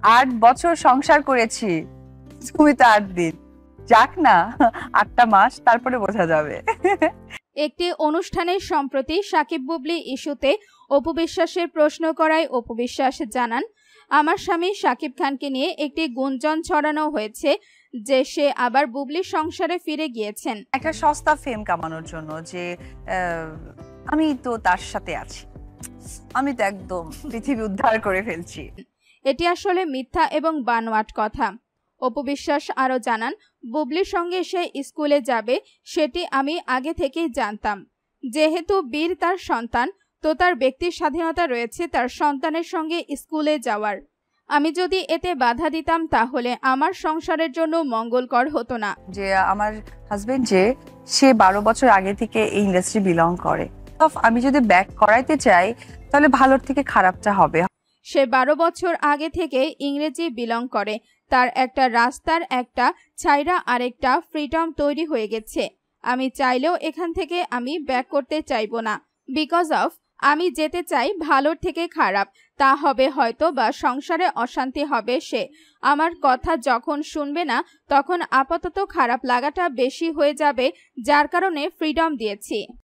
8 বছর সংসার করেছি, তুমি তো 8 দিন। যাক না 8টা মাস, তারপরে বোঝা যাবে। একটি অনুষ্ঠানের সম্প্রতি সাকিব বুবলি ইস্যুতে অপু বিশ্বাসের প্রশ্ন করায় অপু বিশ্বাস জানান, আমার স্বামী সাকিব খানকে নিয়ে একটি গুঞ্জন ছড়ানো হয়েছে যে সে আবার বুবলির সংসারে ফিরে গিয়েছেন একটা সস্তা ফেম কামানোর জন্য, যে আমি তো তার সাথে আছি, আমি তো একদম পৃথিবী উদ্ধার করে ফেলছি। এটি আসলে মিথ্যা এবং বানোয়াট কথা। অপু বিশ্বাস আরও জানান, বুবলির সঙ্গে সে স্কুলে যাবে সেটি আমি আগে থেকেই জানতাম। যেহেতু বীর তার সন্তান, তো তার ব্যক্তির স্বাধীনতা রয়েছে তার সন্তানের সঙ্গে স্কুলে যাওয়ার। আমি যদি এতে বাধা দিতাম তাহলে আমার সংসারের জন্য মঙ্গলকর হতো না। যে আমার হাজবেন্ড যে সে 12 বছর আগে থেকে এই ইন্ডাস্ট্রি বিলং করে, আমি যদি ব্যাক করাইতে চাই তাহলে ভালোর থেকে খারাপটা হবে। সে 12 বছর আগে থেকে ইংরেজি বিলং করে, তার একটা রাস্তার একটা ছাইরা আরেকটা ফ্রিডম তৈরি হয়ে গেছে। আমি চাইলেও এখান থেকে আমি ব্যাক করতে চাইবো না, বিকজ অফ আমি যেতে চাই ভালোর থেকে খারাপ, তা হবে হয়তো বা সংসারে অশান্তি হবে। সে আমার কথা যখন শুনবে না তখন আপাতত খারাপ লাগাটা বেশি হয়ে যাবে, যার কারণে ফ্রিডম দিয়েছি।